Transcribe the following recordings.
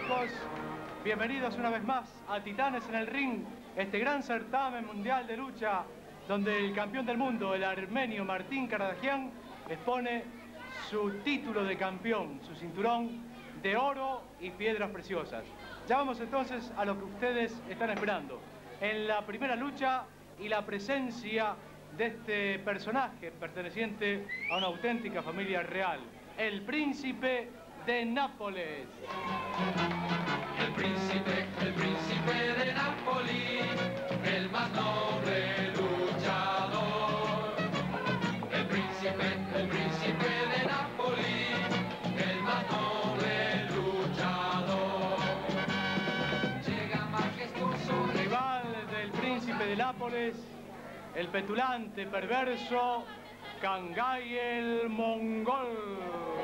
chicos? Bienvenidos una vez más a Titanes en el Ring, este gran certamen mundial de lucha donde el campeón del mundo, el armenio Martín Karadagian, expone su título de campeón, su cinturón de oro y piedras preciosas. Ya vamos entonces a lo que ustedes están esperando. En la primera lucha y la presencia de este personaje perteneciente a una auténtica familia real, el príncipe de Nápoles. El príncipe de Nápoles, el más noble luchador. El príncipe de Nápoles, el más noble luchador. Llega majestuoso. Rival del príncipe de Nápoles, el petulante, perverso, Cangai el Mongol.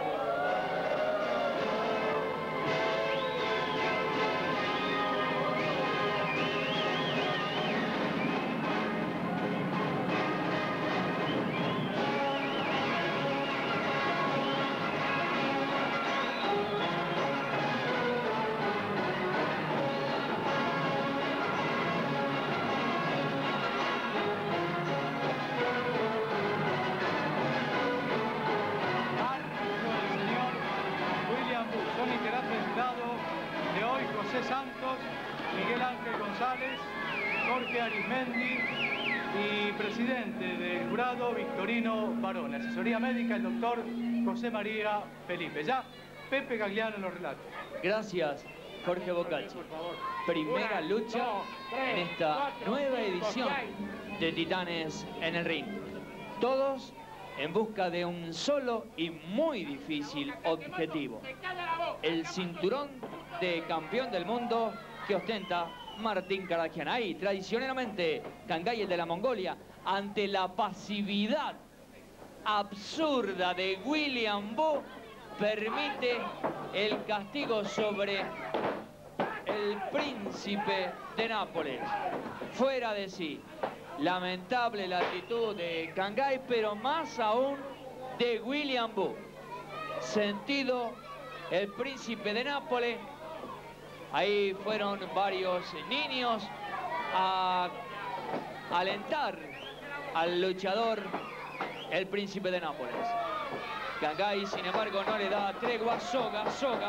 De hoy José Santos, Miguel Ángel González, Jorge Arismendi y presidente del jurado Victorino Barón. Asesoría médica el doctor José María Felipe. Ya Pepe Gagliano en los relatos. Gracias, Jorge Bocacci. Primera lucha en esta nueva edición de Titanes en el Ring. Todos en busca de un solo y muy difícil objetivo: el cinturón de campeón del mundo que ostenta Martín Karadagian. Ahí, tradicionalmente, Cangai, el de la Mongolia, ante la pasividad absurda de William Boo, permite el castigo sobre el príncipe de Nápoles. Fuera de sí. Lamentable la actitud de Cangai, pero más aún de William Boo. Sentido el príncipe de Nápoles. Ahí fueron varios niños a alentar al luchador, el príncipe de Nápoles. Cangai, sin embargo, no le da tregua. Soga.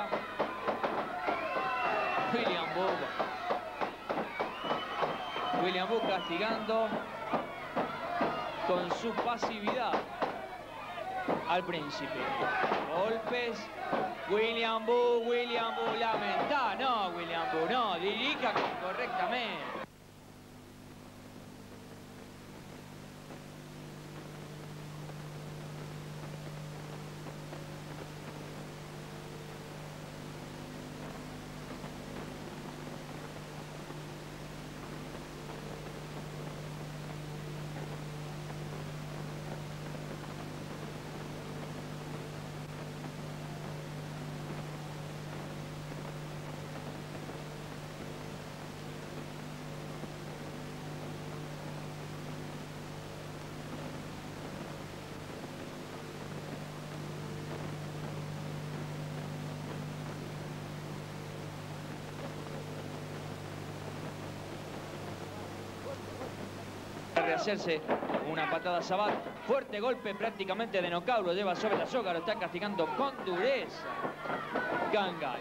William Boo castigando con su pasividad al príncipe. Golpes. William Boo, lamenta. No, William Boo, no, dirija correctamente. Rehacerse una patada Sabat, fuerte golpe prácticamente de nocaut, lo lleva sobre la soga, lo está castigando con dureza Cangai.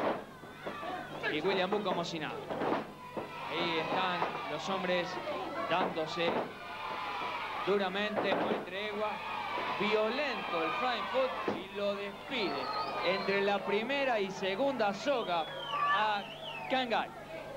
Y William Boo como si nada. Ahí están los hombres dándose duramente, no hay tregua. Violento el flying foot y lo despide entre la primera y segunda soga a Cangai.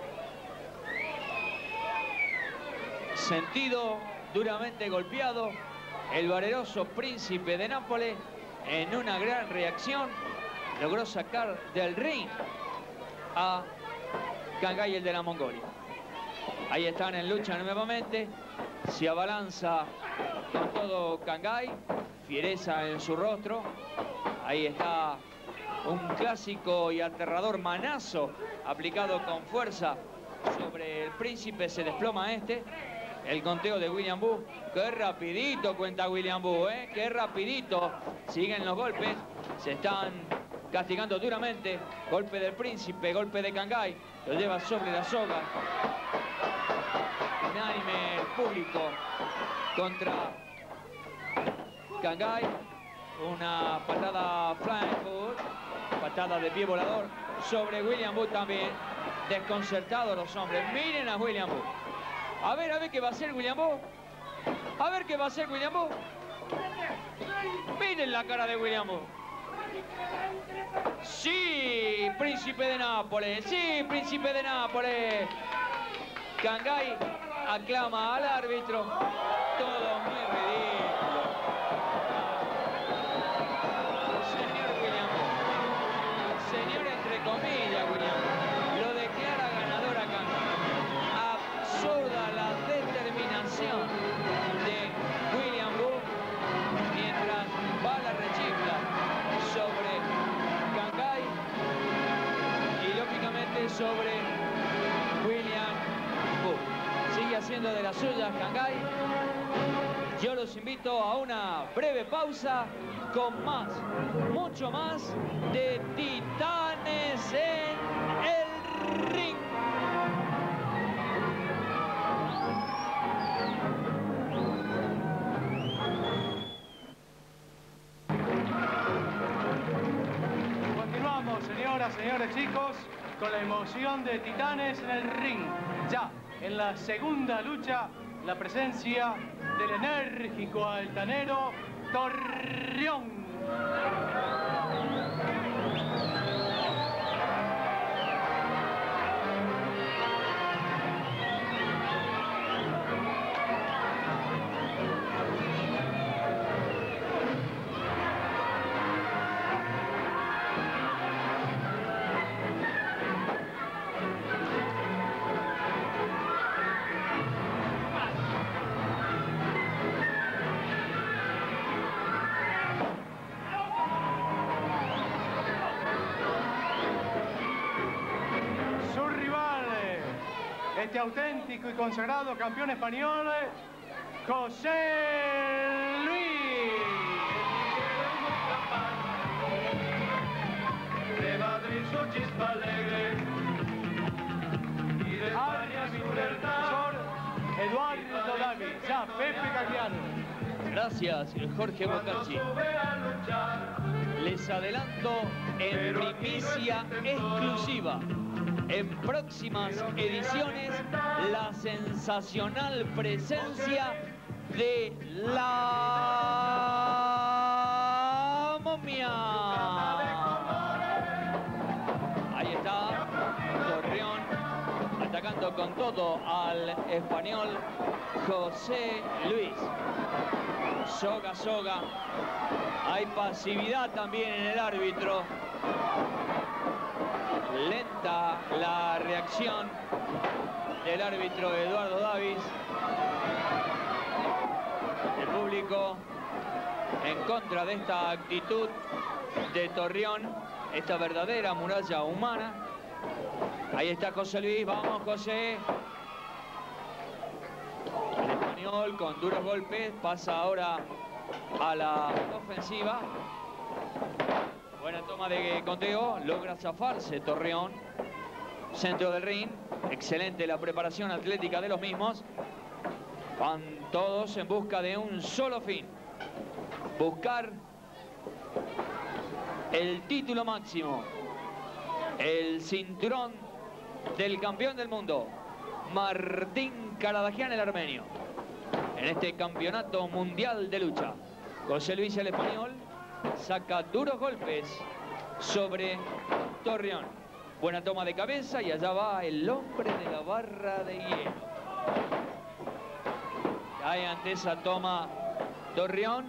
Sentido, duramente golpeado, el valeroso príncipe de Nápoles, en una gran reacción, logró sacar del ring a Cangai, el de la Mongolia. Ahí están en lucha nuevamente, se abalanza con todo Cangai, fiereza en su rostro. Ahí está un clásico y aterrador manazo aplicado con fuerza sobre el príncipe, se desploma este. El conteo de William Boo. Qué rapidito cuenta William Boo, qué rapidito. Siguen los golpes. Se están castigando duramente. Golpe del Príncipe, golpe de Cangay. Lo lleva sobre la soga. Unánime el público contra Cangay. Una patada flying foot, patada de pie volador sobre William Booth también. Desconcertados los hombres. Miren a William Booth. A ver qué va a hacer William Booth. A ver qué va a hacer William Booth. Miren la cara de William Booth. Sí, príncipe de Nápoles. Sí, príncipe de Nápoles. Cangay aclama al árbitro. Todo muy ridículo. Señor William Booth. Señor entre comillas William Booth. Lo declara ganador a Cangay. Absurda la determinación de William Booth mientras va la rechifla sobre Cangay y lógicamente sobre William Booth. Sigue haciendo de las suyas Cangay. Yo los invito a una breve pausa con más, mucho más de Titanes en el Ring. Continuamos, señoras, señores, chicos, con la emoción de Titanes en el Ring. Ya en la segunda lucha, la presencia del enérgico altanero Torreón. Este auténtico y consagrado campeón español, José Luis. De Madrid su chispa alegre y de España su profesor Eduardo Davis, ya Pepe Cagliano. Gracias, Jorge Boccacci. Les adelanto en primicia exclusiva. En próximas ediciones, la sensacional presencia de la momia. Ahí está Torreón atacando con todo al español José Luis. Soga, soga. Hay pasividad también en el árbitro. Lenta la reacción del árbitro Eduardo Davis. El público en contra de esta actitud de Torreón, esta verdadera muralla humana. Ahí está José Luis, vamos José. El español con duros golpes pasa ahora a la ofensiva. Buena toma de conteo, logra zafarse Torreón. Centro del ring, excelente la preparación atlética de los mismos. Van todos en busca de un solo fin. Buscar el título máximo. El cinturón del campeón del mundo, Martín Karadagian, el armenio. En este campeonato mundial de lucha. José Luis, el español, saca duros golpes sobre Torreón. Buena toma de cabeza y allá va el hombre de la barra de hielo. Ahí ante esa toma Torreón.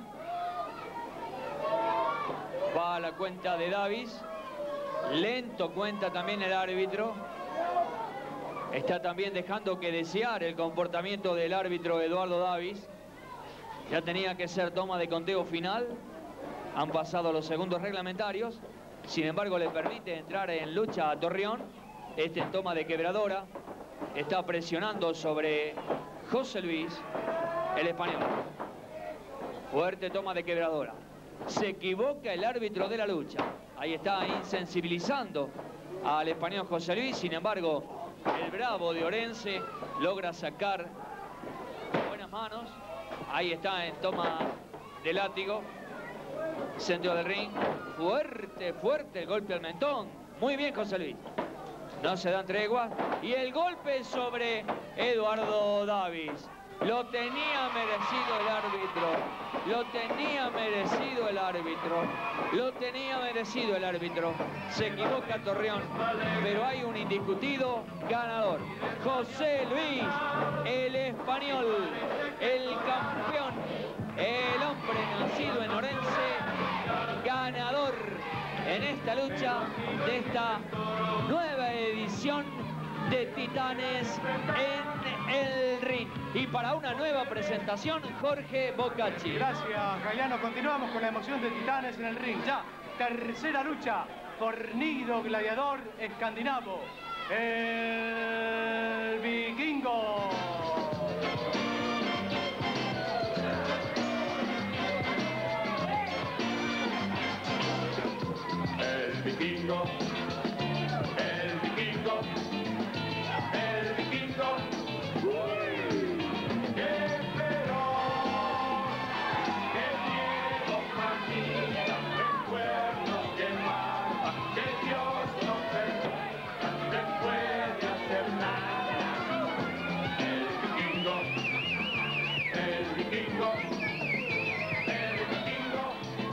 Va a la cuenta de Davis. Lento cuenta también el árbitro. Está también dejando que desear el comportamiento del árbitro Eduardo Davis. Ya tenía que ser toma de conteo final. Han pasado los segundos reglamentarios. Sin embargo, le permite entrar en lucha a Torreón. Este en toma de quebradora. Está presionando sobre José Luis, el español. Fuerte toma de quebradora. Se equivoca el árbitro de la lucha. Ahí está insensibilizando al español José Luis. Sin embargo, el bravo de Orense logra sacar buenas manos. Ahí está en toma de látigo. Centro del ring. Fuerte, fuerte el golpe al mentón. Muy bien, José Luis. No se dan tregua. Y el golpe sobre Eduardo Davis. Lo tenía merecido el árbitro. Lo tenía merecido el árbitro. Lo tenía merecido el árbitro. Se equivoca Torreón, pero hay un indiscutido ganador. José Luis, el español, el campeón, el hombre nacido en Orense, ganador en esta lucha de esta nueva edición de Titanes en el ring. Y para una nueva presentación, Jorge Boccacci. Gracias, Galeano. Continuamos con la emoción de Titanes en el ring. Ya, tercera lucha, fornido gladiador escandinavo, el Vikingo. El Vikingo, el Vikingo, el Vikingo. ¡Qué feroz! ¡Qué miedo magnífica! ¡Recuerdos que mata! ¡Que Dios no perdona! ¡Que puede hacer nada! El Vikingo, el Vikingo, el Vikingo.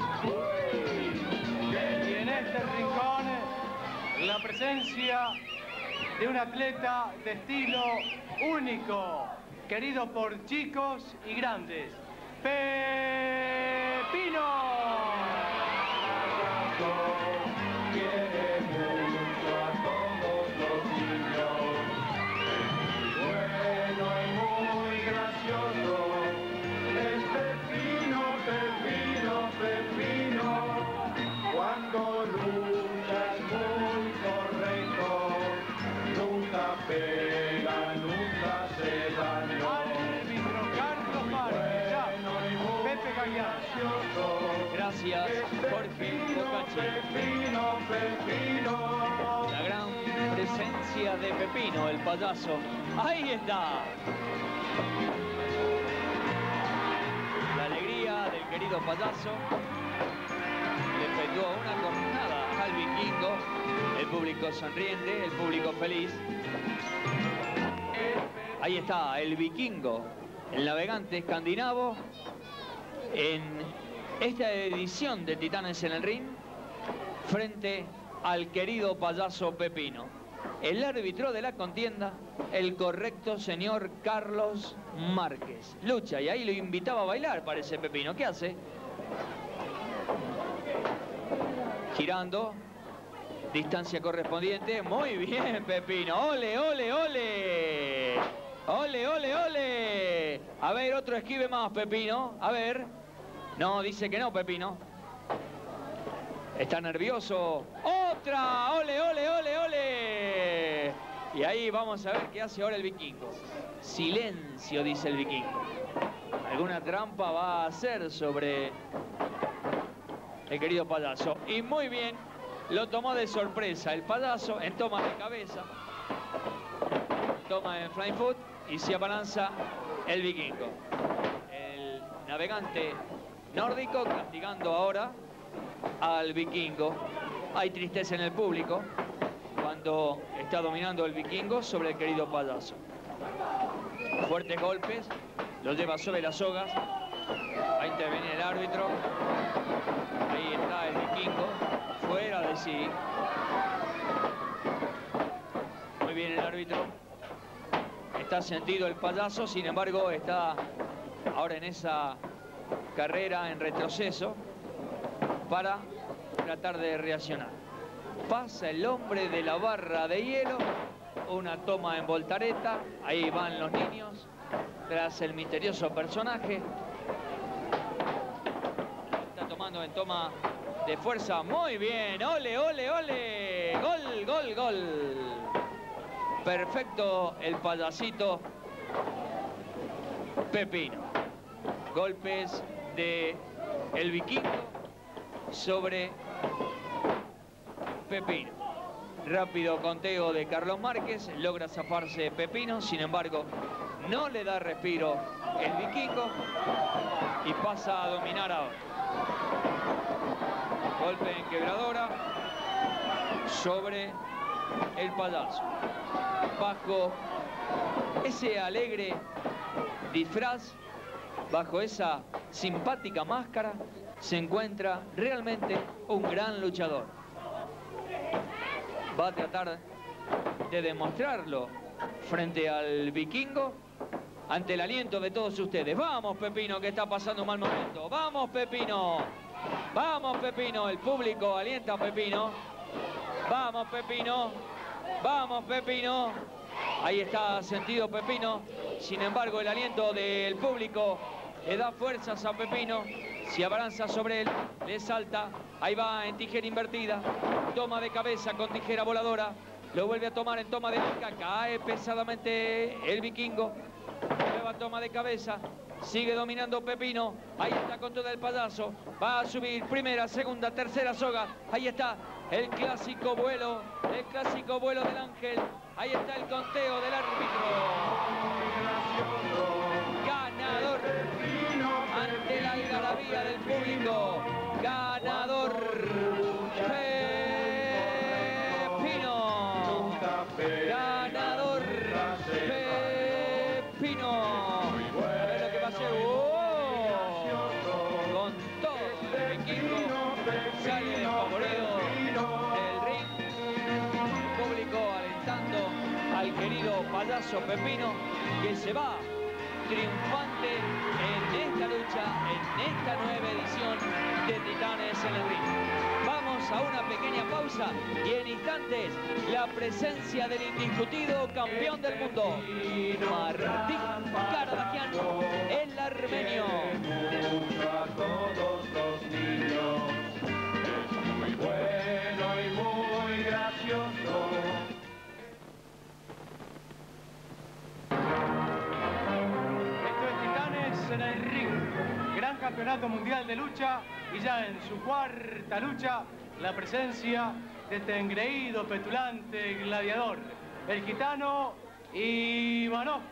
Y en este rincón, la presencia de un atleta de estilo único, querido por chicos y grandes, Pepino. Quiere mucho a todos los niños, es muy bueno y muy gracioso, es Pepino, Pepino, Pepino, cuando lucha es muy correcto, nunca pega, nunca se dañó. Árbitro Carlos Márquez, ya, Pepe Galeano. Gracias, Jorge Boccacci. Pepino, Pepino. La gran presencia de Pepino, el payaso. Ahí está. La alegría del querido payaso le efectuó una cornada al Vikingo. El público sonriente, el público feliz. Ahí está el Vikingo, el navegante escandinavo, en esta edición de Titanes en el ring, frente al querido payaso Pepino. El árbitro de la contienda, el correcto señor Carlos Márquez. Lucha, y ahí lo invitaba a bailar, parece Pepino. ¿Qué hace? Girando, distancia correspondiente. Muy bien, Pepino. ¡Ole, ole, ole! ¡Ole, ole, ole! A ver, otro esquive más, Pepino. A ver. No, dice que no, Pepino. Está nervioso. ¡Otra! ¡Ole, ole, ole, ole! Y ahí vamos a ver qué hace ahora el Vikingo. Silencio, dice el Vikingo. Alguna trampa va a hacer sobre el querido payaso. Y muy bien, lo tomó de sorpresa el payaso en toma de cabeza. Toma en flying foot y se abalanza el Vikingo. El navegante nórdico castigando ahora al Vikingo. Hay tristeza en el público cuando está dominando el Vikingo sobre el querido payaso. Fuertes golpes, lo lleva sobre las sogas. Va a intervenir el árbitro. Ahí está el Vikingo, fuera de sí. Muy bien el árbitro. Está sentido el payaso, sin embargo está ahora en esa carrera en retroceso para tratar de reaccionar. Pasa el hombre de la barra de hielo, una toma en voltareta, ahí van los niños tras el misterioso personaje. Está tomando en toma de fuerza, muy bien, ole, ole, ole, gol, gol, gol. Perfecto el payasito Pepino. Golpes de el Vikingo sobre Pepino. Rápido conteo de Carlos Márquez, logra zafarse Pepino, sin embargo, no le da respiro el vikingo y pasa a dominar ahora. Golpe en quebradora sobre el payaso. Bajo ese alegre disfraz, bajo esa simpática máscara, se encuentra realmente un gran luchador. Va a tratar de demostrarlo frente al vikingo ante el aliento de todos ustedes. ¡Vamos, Pepino, que está pasando un mal momento! ¡Vamos, Pepino! ¡Vamos, Pepino! El público alienta a Pepino. ¡Vamos, Pepino! ¡Vamos, Pepino! Ahí está sentido Pepino. Sin embargo, el aliento del público le da fuerzas a Pepino. Se abalanza sobre él, le salta. Ahí va en tijera invertida. Toma de cabeza con tijera voladora. Lo vuelve a tomar en toma de boca. Cae pesadamente el vikingo. Nueva toma de cabeza. Sigue dominando Pepino. Ahí está con todo el payaso. Va a subir primera, segunda, tercera soga. Ahí está el clásico vuelo del ángel. Ahí está el conteo del árbitro. Ganador ante la algarabía del público. Ganador Pepino. Ganador Pepino. A ver lo que va a hacer. Con todo el vikingo sale de favoreo del ring. Público alentando al querido payaso Pepino, que se va triunfante en esta lucha, en esta nueva edición de Titanes en el Ring. Vamos a una pequeña pausa y en instantes la presencia del indiscutido campeón del mundo, Martín Karadagian, el armenio. A todos los niños, es muy bueno y muy gracioso. En el ring, gran campeonato mundial de lucha y ya en su cuarta lucha la presencia de este engreído, petulante gladiador, el gitano Ivanov.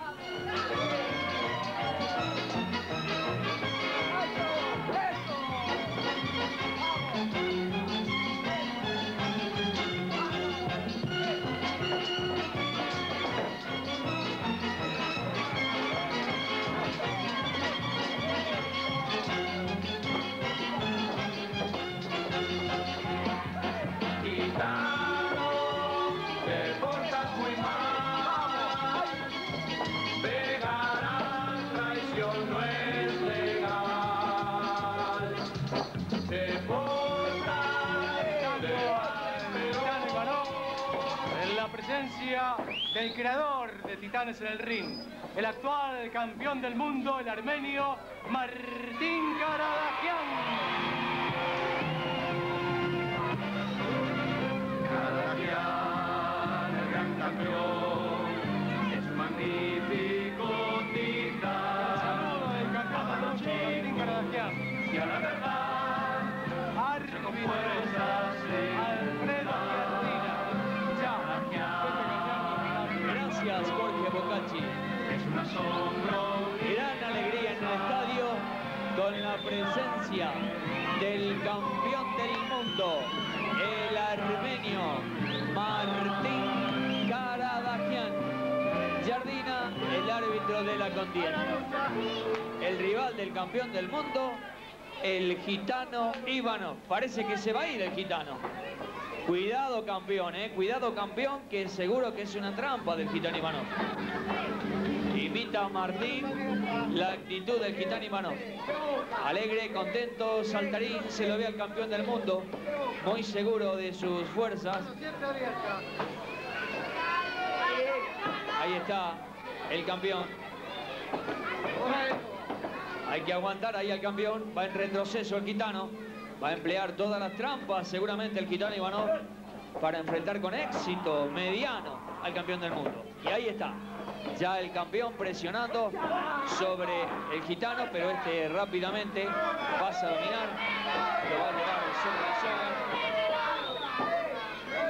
Del creador de Titanes en el Ring, el actual campeón del mundo, el armenio Martín Karadagian. Karadagian, el gran campeón, es un magnífico titán. Saludo del campeón del mundo, Martín Karadagian. Y a la verdad, árbitro Alfredo Giardina. Gracias, Jorge Bocacci. es un asombro. Gran alegría en el estadio con la presencia del campeón del mundo, el armenio Martín Karadagian. Giardina, el árbitro de la contienda. El rival del campeón del mundo, el gitano Ivanov. Parece que se va a ir el gitano. Cuidado, campeón, cuidado, campeón, que seguro que es una trampa del gitano Ivanov. Imita a Martín la actitud del gitano Ivanov. Alegre, contento, saltarín, se lo ve al campeón del mundo, muy seguro de sus fuerzas. Ahí está el campeón. Hay que aguantar ahí al campeón, va en retroceso el gitano. Va a emplear todas las trampas, seguramente el gitano Ivanov, para enfrentar con éxito mediano al campeón del mundo. Y ahí está, ya el campeón presionando sobre el gitano, pero este rápidamente pasa a dominar, lo va a llevar sobre la soga.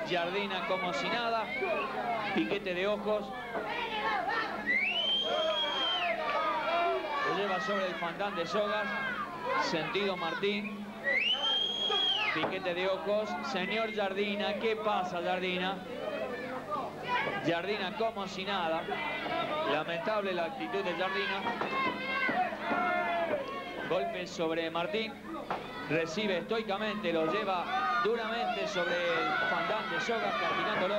Giardina como si nada. Piquete de ojos. Lo lleva sobre el fandán de sogas. Sentido Martín. Piquete de ojos. Señor Giardina. ¿Qué pasa, Giardina? Giardina como si nada. Lamentable la actitud de Giardina. Golpe sobre Martín. Recibe estoicamente, lo lleva duramente sobre el fandán de sogas, castigándolo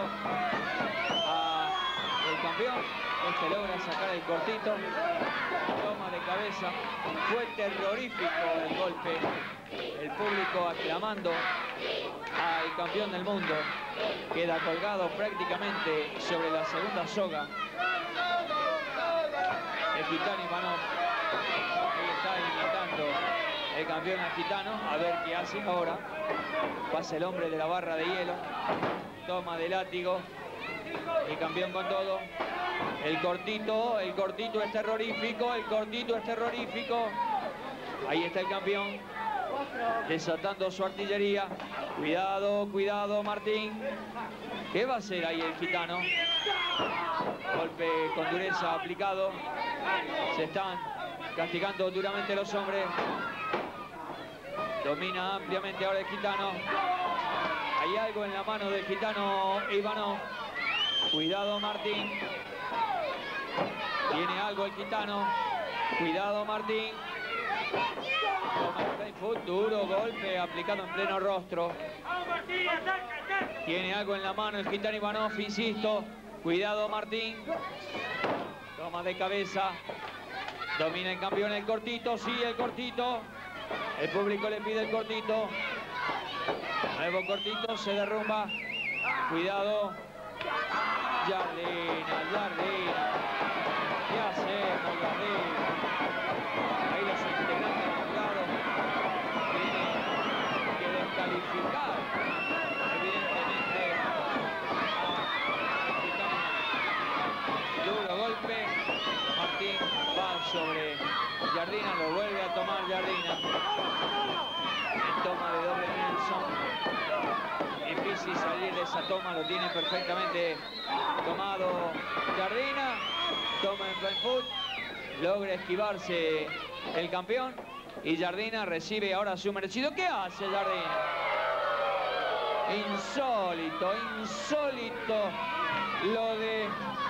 al campeón. Este logra sacar el cortito. Toma de cabeza. Fue terrorífico el golpe. El público aclamando al campeón del mundo. Queda colgado prácticamente sobre la segunda soga. El gitano Ivanov. Ahí está imitando el campeón al gitano. A ver qué hace ahora. Pasa el hombre de la barra de hielo. Toma de látigo. El campeón con todo. El cortito es terrorífico. El cortito es terrorífico. Ahí está el campeón. Desatando su artillería. Cuidado, cuidado, Martín. ¿Qué va a hacer ahí el gitano? Golpe con dureza aplicado. Se están castigando duramente los hombres. Domina ampliamente ahora el gitano. Hay algo en la mano del gitano Ivanov. Cuidado, Martín. Tiene algo el gitano. Cuidado, Martín. Toma el foot, duro golpe aplicado en pleno rostro. Tiene algo en la mano el gitano Ivanov, insisto. Cuidado, Martín. Toma de cabeza. Domina el campeón el cortito. Sí, el cortito. El público le pide el cortito. Nuevo cortito, se derrumba. Cuidado. Giardina, Giardina. ¿Qué hacemos, Giardina? Ahí los integrantes del jurado tienen que descalificar, evidentemente, al gitano. Duro golpe. Martín va sobre Giardina, lo vuelve a tomar Giardina. En toma de doble Nelson. Difícil salir de esa toma, lo tiene perfectamente tomado Giardina. Toma en front foot. Logra esquivarse el campeón. Y Giardina recibe ahora su merecido. ¿Qué hace Giardina? Insólito, insólito lo de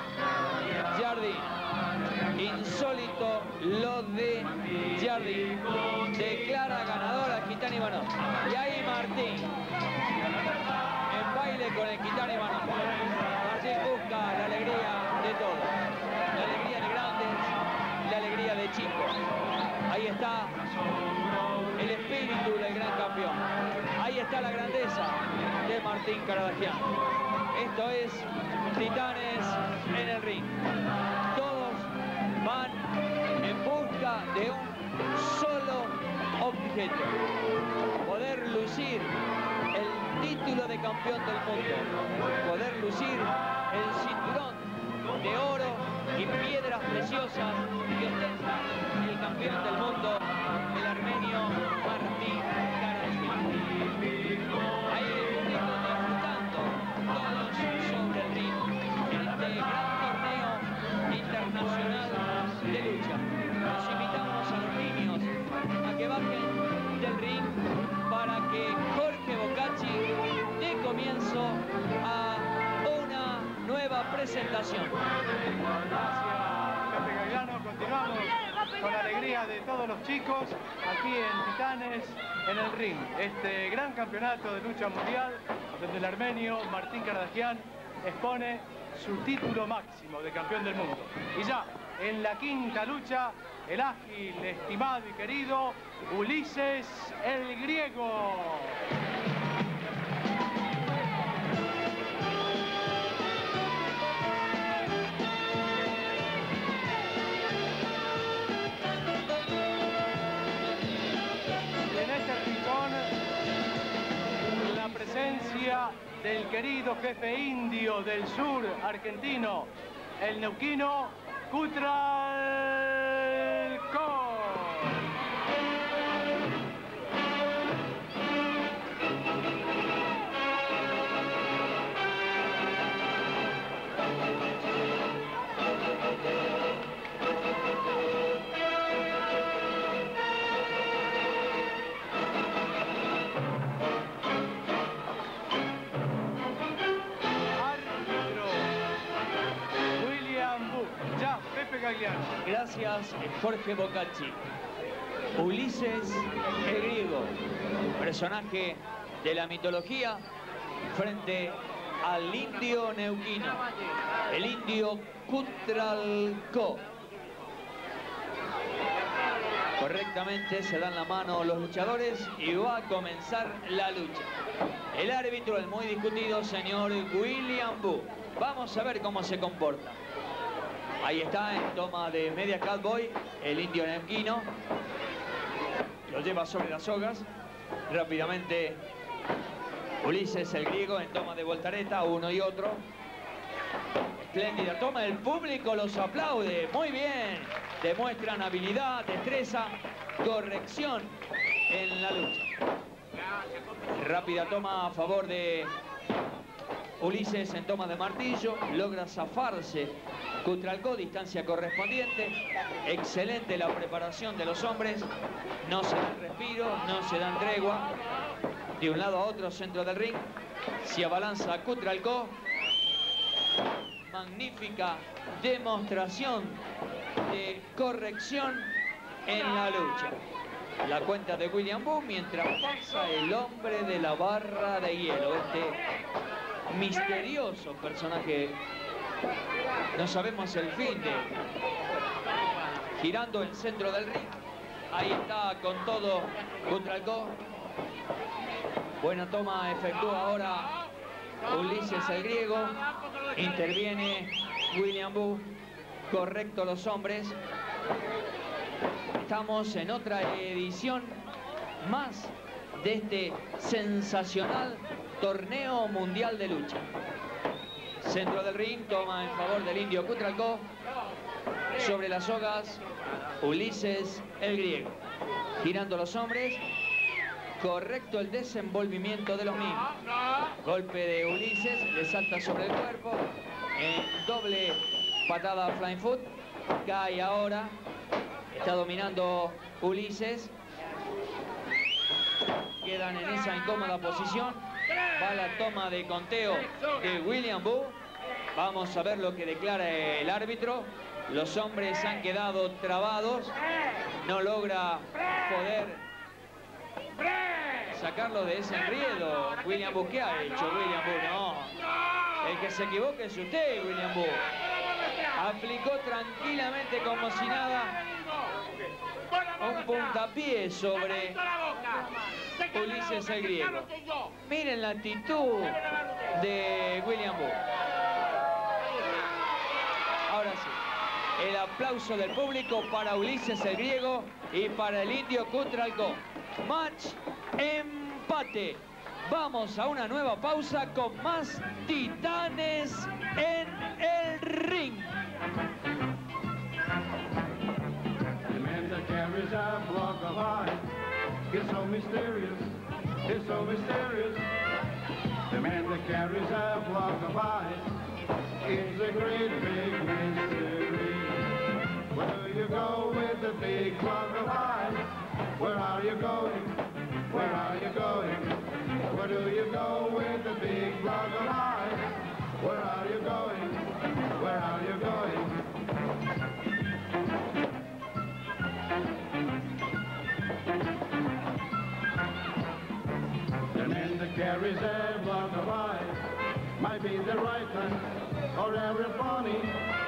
Giardina. Insólito lo de Giardina. Declara ganadora gitano Ivanov. Y ahí Martín. En baile con el gitano Ivanov. Martín busca la alegría de todos. La alegría de grandes, la alegría de chicos. Ahí está el espíritu del gran campeón. Ahí está la grandeza de Martín Karadagian. Esto es Titanes en el ring. Todos van en busca de un solo objeto. Poder lucir el título de campeón del mundo. Poder lucir el cinturón de oro y piedras preciosas que ostenta el campeón del mundo, el armenio Martín Karadagian. Ahí el público disfrutando, todos sobre el ring, en este gran torneo internacional de lucha. Los invitamos a los niños a que bajen del ring para que Jorge Boccacci dé comienzo a una nueva presentación. Gracias, Pepe Gagliano. Continuamos con la alegría de todos los chicos aquí en Titanes en el ring. Este gran campeonato de lucha mundial donde el armenio Martín Karadagian expone su título máximo de campeón del mundo. Y ya en la quinta lucha, el ágil, estimado y querido Ulises el Griego. Del querido jefe indio del sur argentino, el neuquino Kutral Kol. Caragian. Gracias, Jorge Boccacci. Ulises el Griego, personaje de la mitología, frente al indio neuquino, el indio Cutralcó. Correctamente se dan la mano los luchadores y va a comenzar la lucha. El árbitro, el muy discutido señor William Boo. Vamos a ver cómo se comporta. Ahí está en toma de media cowboy el indio neuquino. Lo lleva sobre las sogas. Rápidamente Ulises el Griego en toma de voltareta, uno y otro. Espléndida toma, el público los aplaude. Muy bien. Demuestran habilidad, destreza, corrección en la lucha. Rápida toma a favor de Ulises en toma de martillo. Logra zafarse Cutralcó, distancia correspondiente. Excelente la preparación de los hombres. No se dan respiro, no se dan tregua. De un lado a otro, centro del ring. Se abalanza Cutralcó. Magnífica demostración de corrección en la lucha. La cuenta de William Boo mientras pasa el hombre de la barra de hielo. Este misterioso personaje. No sabemos el fin de... Girando el centro del ring. Ahí está con todo Cutralcó. Buena toma efectúa ahora Ulises el Griego. Interviene William Boo. Correcto los hombres. Estamos en otra edición más de este sensacional torneo mundial de lucha. Centro del ring, toma en favor del indio Cutralcó. Sobre las sogas, Ulises el Griego. Girando los hombres. Correcto el desenvolvimiento de los mismos. Golpe de Ulises, le salta sobre el cuerpo. En doble patada flying foot. Cae ahora. Está dominando Ulises. Quedan en esa incómoda posición. Va la toma de conteo de William Boo. Vamos a ver lo que declara el árbitro. Los hombres han quedado trabados. No logra poder sacarlo de ese enriedo. William Boo, ¿qué ha hecho William Boo? No. El que se equivoque es usted, William Boo. Aplicó tranquilamente como si nada un puntapié sobre Ulises el Griego. Miren la actitud de William Boo. Ahora sí, el aplauso del público para Ulises el Griego y para el indio Cutralcó. Match empate. Vamos a una nueva pausa con más titanes en el ring. The man that carries a block of ice is so mysterious, it's so mysterious. The man that carries a block of ice is a great big mystery. Where do you go with the big block of ice? Where are you going? Where are you going? Where do you go with the big block of ice? Where are you going? Where are you going? The man that carries a block of ice might be the right one or every pony.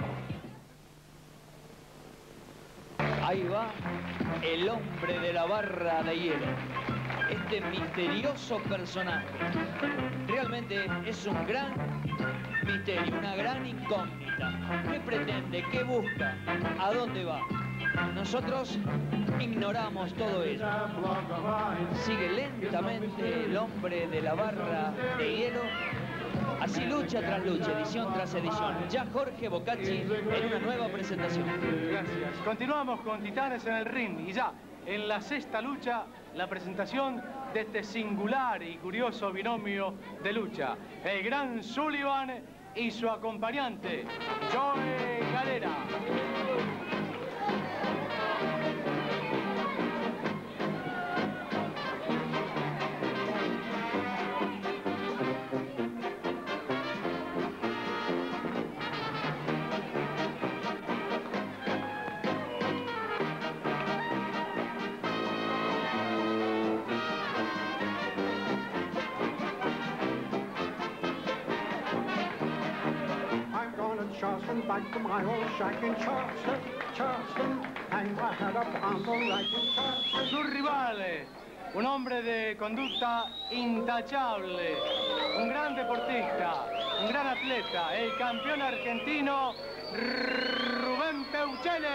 Ahí va el hombre de la barra de hielo. Este misterioso personaje. Realmente es un gran misterio, una gran incógnita. ¿Qué pretende? ¿Qué busca? ¿A dónde va? Nosotros ignoramos todo eso. Sigue lentamente el hombre de la barra de hielo. Así lucha tras lucha, edición tras edición. Ya Jorge Boccacci en una nueva presentación. Gracias. Continuamos con Titanes en el ring y ya en la sexta lucha, la presentación de este singular y curioso binomio de lucha. El gran Sullivan y su acompañante, Joe Galera. Charleston, back to my old shack in Charleston, Charleston, hang my head up on the right in Charleston. Su rivale, un hombre de conducta intachable, un gran deportista, un gran atleta, el campeón argentino Rubén Peuchele.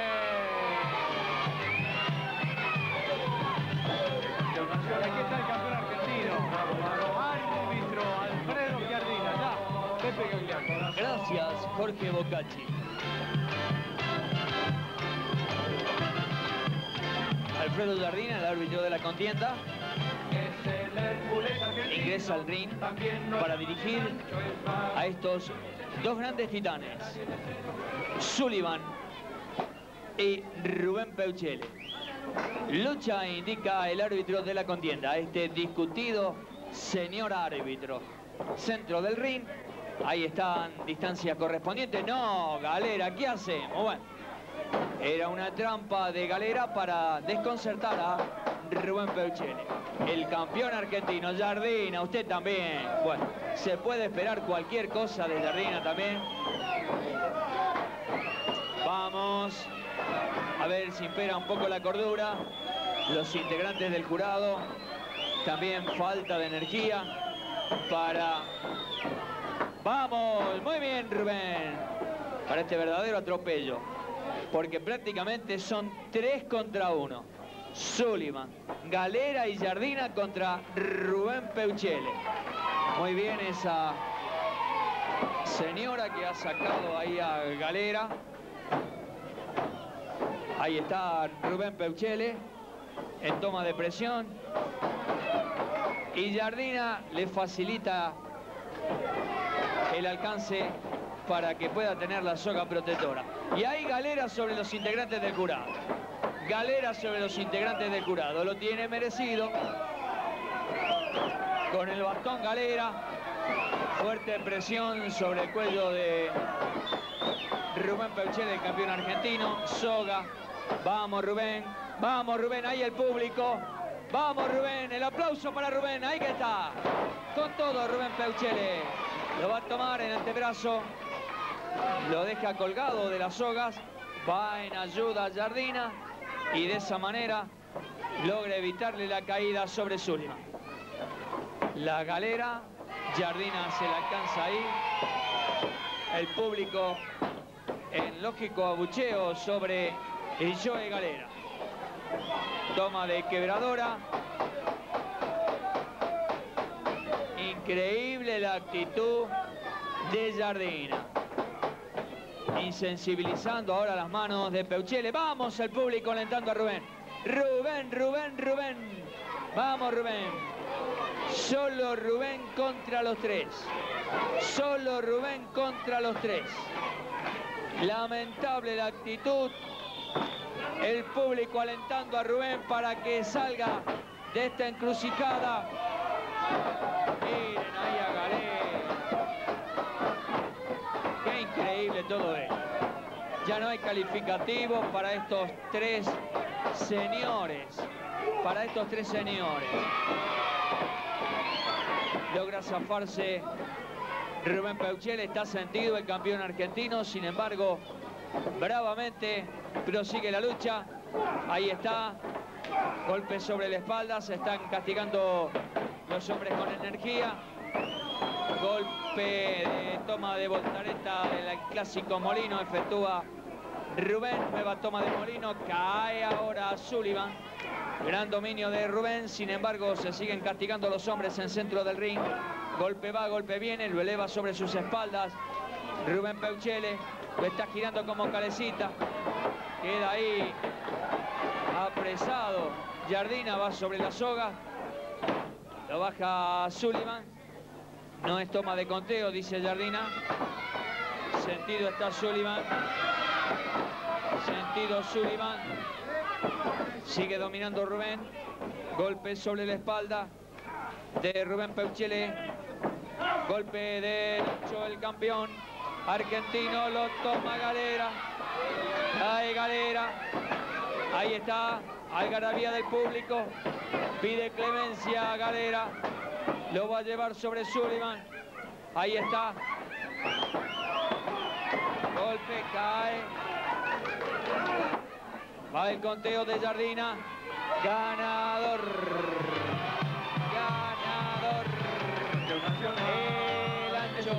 Y aquí está el campeón argentino, árbitro Alfredo Giardina, ya, Pepe Gagliano. Gracias, Jorge Bocacci. Alfredo Giardina, el árbitro de la contienda, ingresa al ring para dirigir a estos dos grandes titanes, Sullivan y Rubén Peuchele. Lucha indica el árbitro de la contienda, este discutido señor árbitro. Centro del ring, ahí están distancias correspondientes. No, Galera, ¿qué hacemos? Bueno, era una trampa de Galera para desconcertar a Rubén Peuchele. El campeón argentino, Giardina, usted también. Bueno, se puede esperar cualquier cosa de Giardina también. Vamos a ver si impera un poco la cordura. Los integrantes del jurado, también falta de energía para... ¡Vamos! Muy bien, Rubén. Para este verdadero atropello. Porque prácticamente son 3 contra 1. Sullivan, Galera y Giardina contra Rubén Peuchele. Muy bien esa señora que ha sacado ahí a Galera. Ahí está Rubén Peuchele en toma de presión. Y Giardina le facilita el alcance para que pueda tener la soga protectora. Y hay Galera sobre los integrantes del jurado. Galera sobre los integrantes del jurado. Lo tiene merecido. Con el bastón Galera. Fuerte presión sobre el cuello de Rubén Peuchele, el campeón argentino. Soga. Vamos, Rubén. Vamos, Rubén. Ahí el público. Vamos, Rubén. El aplauso para Rubén. Ahí que está. Con todo, Rubén Peuchele. Lo va a tomar en antebrazo. Lo deja colgado de las sogas. Va en ayuda a Giardina. Y de esa manera logra evitarle la caída sobre Sullivan. La Galera, Giardina se la alcanza ahí. El público en lógico abucheo sobre el Joe Galera. Toma de quebradora. Increíble la actitud de Giardina. Insensibilizando ahora las manos de Peuchele. Vamos el público alentando a Rubén. Rubén, Rubén, Rubén. Vamos, Rubén. Solo Rubén contra los 3. Solo Rubén contra los 3. Lamentable la actitud. El público alentando a Rubén para que salga de esta encrucijada. Miren ahí a Galera. Qué increíble todo esto. Ya no hay calificativos para estos 3 señores. Para estos 3 señores. Logra zafarse Rubén Peuchele. Está sentido el campeón argentino. Sin embargo, bravamente prosigue la lucha. Ahí está. Golpe sobre la espalda. Se están castigando los hombres con energía. Golpe de toma de voltareta del clásico Molino. Efectúa Rubén. Nueva toma de Molino. Cae ahora Sullivan. Gran dominio de Rubén. Sin embargo, se siguen castigando los hombres en centro del ring. Golpe va, golpe viene. Lo eleva sobre sus espaldas. Rubén Peuchele lo está girando como calecita. Queda ahí apresado. Giardina va sobre la soga. Lo baja Sullivan. No es toma de conteo, dice Giardina. Sentido está Sullivan. Sentido Sullivan. Sigue dominando Rubén. Golpe sobre la espalda de Rubén Peuchele. Golpe derecho el campeón argentino. Lo toma Galera. Ahí Galera. Ahí está. Algarabía del público. Pide clemencia a Galera. Lo va a llevar sobre Sullivan. Ahí está. Va el conteo de Jardina. Ganador. Ganador. El ancho.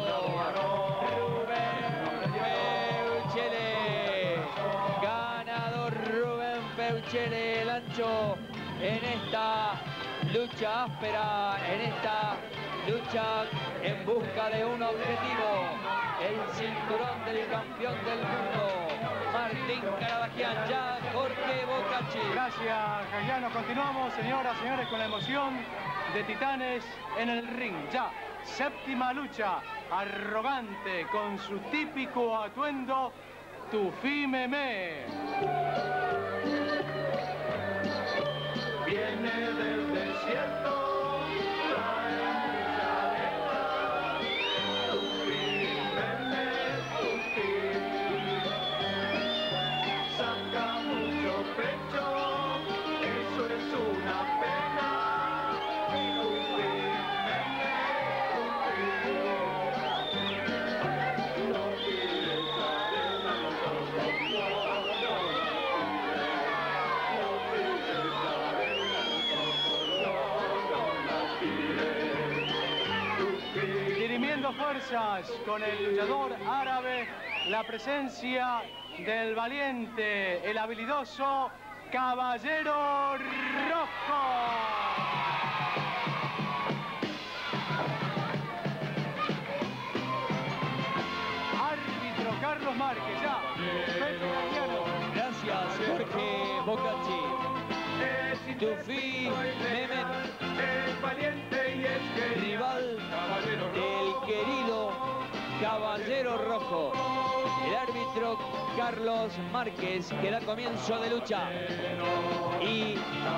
Rubén Peuchele. Ganador Rubén Peuchele, el ancho, en esta lucha áspera, en esta lucha en busca de un objetivo. El cinturón del campeón del mundo, Martín Caradagian, ya Jorge Bocacci. Gracias, Jagliano. Continuamos, señoras y señores, con la emoción de Titanes en el ring. Ya, séptima lucha, arrogante, con su típico atuendo, Tufí Memé. Viene del desierto, trae mucha arena, Tufí Memé, Tufí. Saca mucho pecho, eso es una pena, Tufí Memé, Tufí. No pides arena, Dirimiendo fuerzas con el luchador árabe, la presencia del valiente, el habilidoso Caballero Rojo. Árbitro Carlos Márquez, ya. Gracias, Jorge Bocacci. Tufí Mehmet, es valiente y es que rival del querido Caballero Rojo. El árbitro Carlos Márquez, que da comienzo de lucha. Y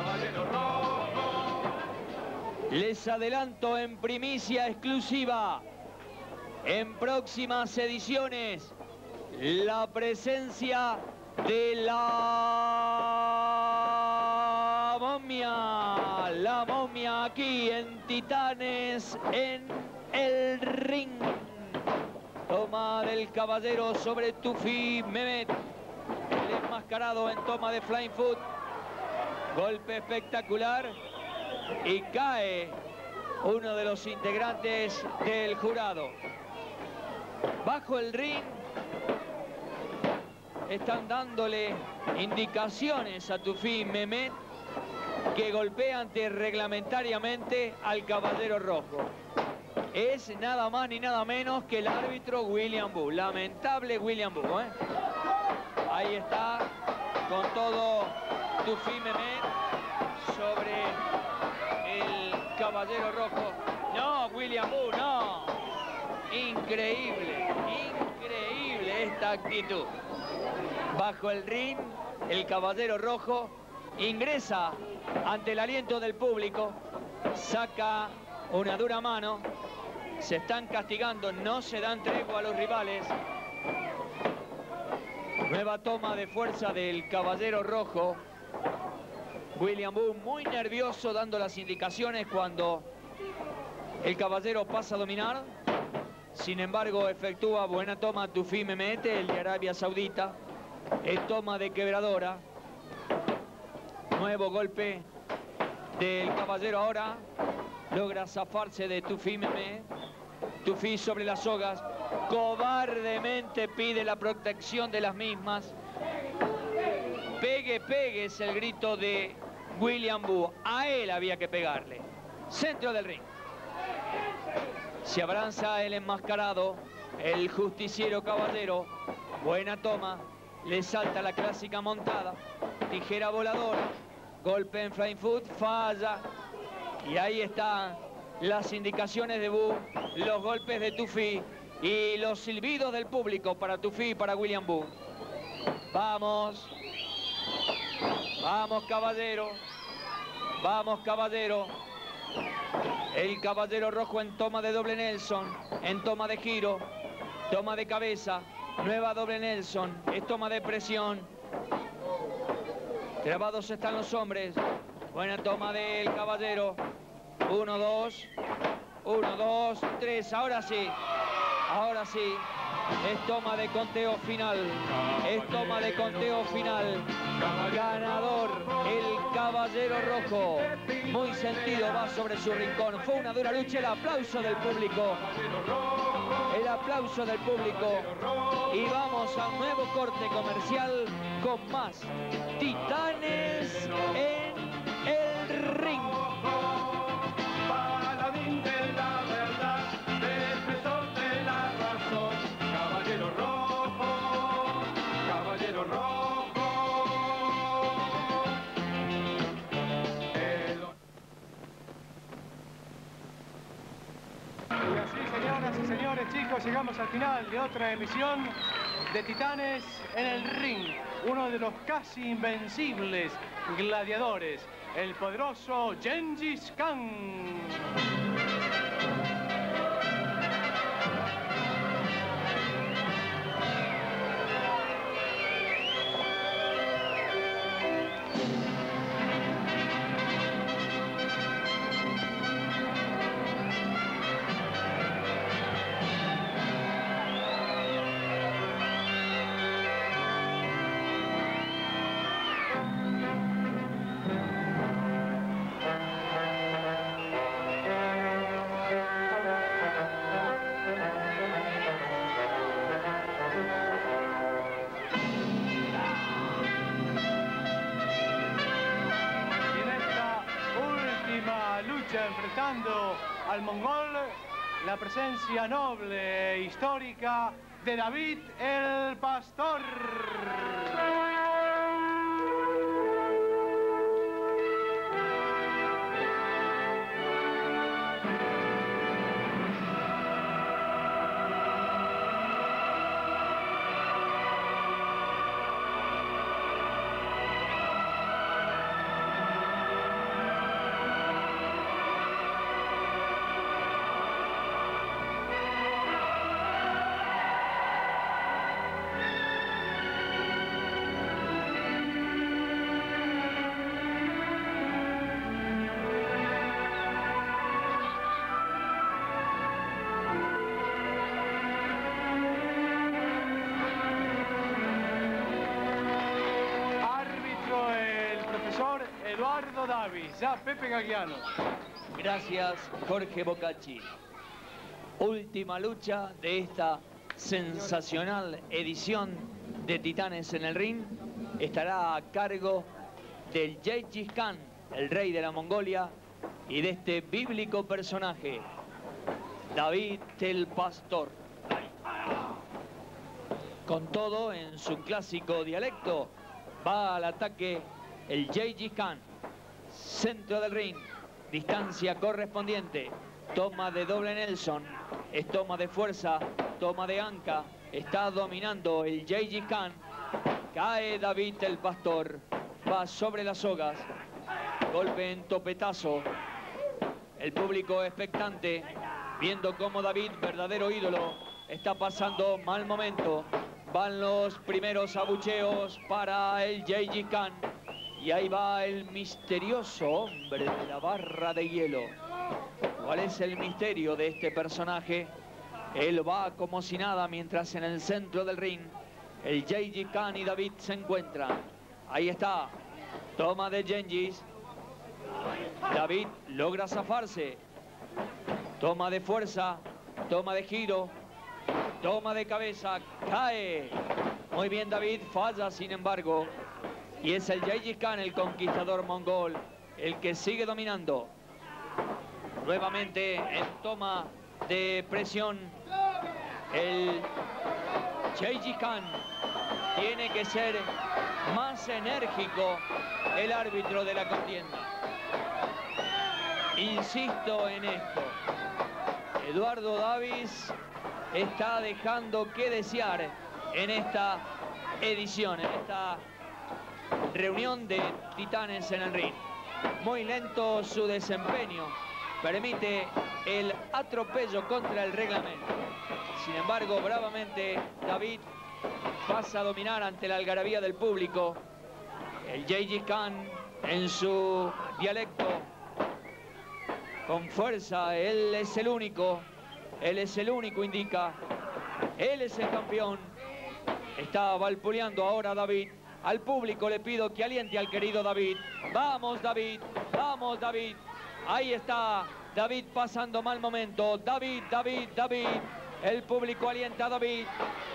les adelanto en primicia exclusiva, en próximas ediciones, la presencia de la momia aquí en Titanes en el ring. Toma del Caballero sobre Tufí Mehmet, el enmascarado en toma de Flying Foot. Golpe espectacular y cae uno de los integrantes del jurado. Bajo el ring están dándole indicaciones a Tufí Mehmet, que golpea antirreglamentariamente al Caballero Rojo. Es nada más ni nada menos que el árbitro William Boo. Lamentable William Boo, ¿eh? Ahí está, con todo Tufí Mehmet sobre el Caballero Rojo. No, William Boo, no. Increíble, increíble esta actitud. Bajo el ring, el Caballero Rojo ingresa ante el aliento del público, saca una dura mano, se están castigando, no se dan tregua a los rivales. Nueva toma de fuerza del Caballero Rojo. William Boo muy nervioso dando las indicaciones cuando el Caballero pasa a dominar. Sin embargo, efectúa buena toma Tufí Mehmet, el de Arabia Saudita. Es toma de quebradora. Nuevo golpe del Caballero ahora. Logra zafarse de Tufí Mehmet. Tufí sobre las sogas. Cobardemente pide la protección de las mismas. Pegue, pegue es el grito de William Boo. A él había que pegarle. Centro del ring. Se abalanza el enmascarado, el justiciero Caballero. Buena toma. Le salta la clásica montada. Tijera voladora. Golpe en Flying Foot. Falla. Y ahí están las indicaciones de Boo. Los golpes de Tufí. Y los silbidos del público para Tufí y para William Boo. Vamos. Vamos, Caballero. Vamos, Caballero. El Caballero Rojo en toma de doble Nelson. En toma de giro. Toma de cabeza. Nueva doble Nelson. Es toma de presión. Grabados están los hombres. Buena toma del Caballero. 1, 2. 1, 2, 3. Ahora sí. Ahora sí. Es toma de conteo final. Es toma de conteo final. Ganador, el Caballero Rojo. Muy sentido, va sobre su rincón. Fue una dura lucha. El aplauso del público. El aplauso del público. Y vamos a un nuevo corte comercial con más Titanes en el ring. Paladín de la verdad, defensor de la razón, Caballero Rojo, Caballero Rojo. Y así, señoras y señores, chicos, llegamos al final de otra emisión de Titanes en el ring. Uno de los casi invencibles gladiadores, el poderoso Gengis Khan. Enfrentando al mongol, la presencia noble e histórica de David el Pastor. Eduardo Davis, ya Pepe Gagliano. Gracias, Jorge Bocacci. Última lucha de esta sensacional edición de Titanes en el ring. Estará a cargo del Gengis Khan, el rey de la Mongolia, y de este bíblico personaje, David el Pastor. Con todo, en su clásico dialecto, va al ataque el Gengis Khan. Centro del ring, distancia correspondiente, toma de doble Nelson, es toma de fuerza, toma de anca, está dominando el Gengis Khan. Cae David el Pastor, va sobre las sogas, golpe en topetazo. El público expectante, viendo cómo David, verdadero ídolo, está pasando mal momento. Van los primeros abucheos para el Gengis Khan. Y ahí va el misterioso hombre de la barra de hielo. ¿Cuál es el misterio de este personaje? Él va como si nada, mientras en el centro del ring el Gengis Khan y David se encuentran. Ahí está, toma de Gengis. David logra zafarse. Toma de fuerza, toma de giro, toma de cabeza, cae. Muy bien David, falla sin embargo. Y es el Gengis Khan, el conquistador mongol, el que sigue dominando. Nuevamente en toma de presión, el Gengis Khan. Tiene que ser más enérgico el árbitro de la contienda. Insisto en esto. Eduardo Davis está dejando que desear en esta edición, en esta reunión de Titanes en el ring. Muy lento su desempeño, permite el atropello contra el reglamento. Sin embargo, bravamente David pasa a dominar ante la algarabía del público. El Gengis Khan en su dialecto, con fuerza, él es el único indica. Él es el campeón. Está valpuleando ahora David. Al público le pido que aliente al querido David. ¡Vamos, David! ¡Vamos, David! Ahí está David pasando mal momento. David. El público alienta a David.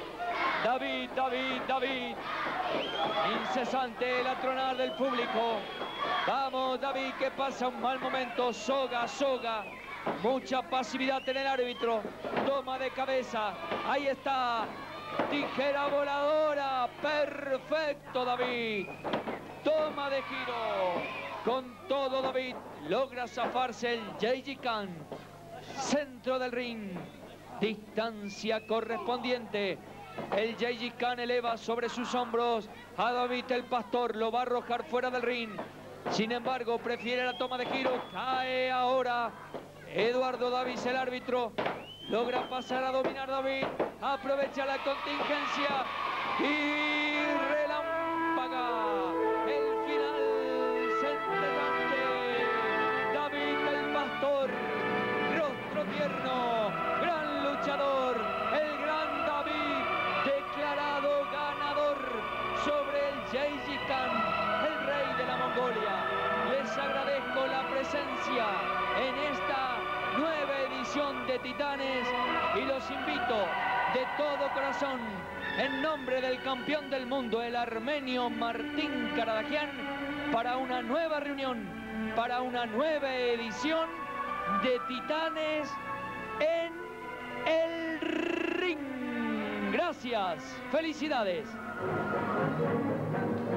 David. Incesante el atronar del público. Vamos, David, que pasa un mal momento. Soga. Mucha pasividad en el árbitro. Toma de cabeza. Ahí está. Tijera voladora. Perfecto, David. Toma de giro. Con todo, David logra zafarse el J.G. Khan. Centro del ring. Distancia correspondiente. El J.G. Khan eleva sobre sus hombros a David el Pastor. Lo va a arrojar fuera del ring. Sin embargo, prefiere la toma de giro. Cae ahora Eduardo Davis, el árbitro. Logra pasar a dominar David. Aprovecha la contingencia. Y relámpaga. El final sentenciante. David el Pastor. Rostro tierno. Gran luchador. El gran David. Declarado ganador sobre el J.G. Khan, el rey de la Mongolia. Les agradezco la presencia en esta nueva edición de Titanes y los invito de todo corazón, en nombre del campeón del mundo, el armenio Martín Karadagian, para una nueva reunión, para una nueva edición de Titanes en el ring. Gracias, felicidades.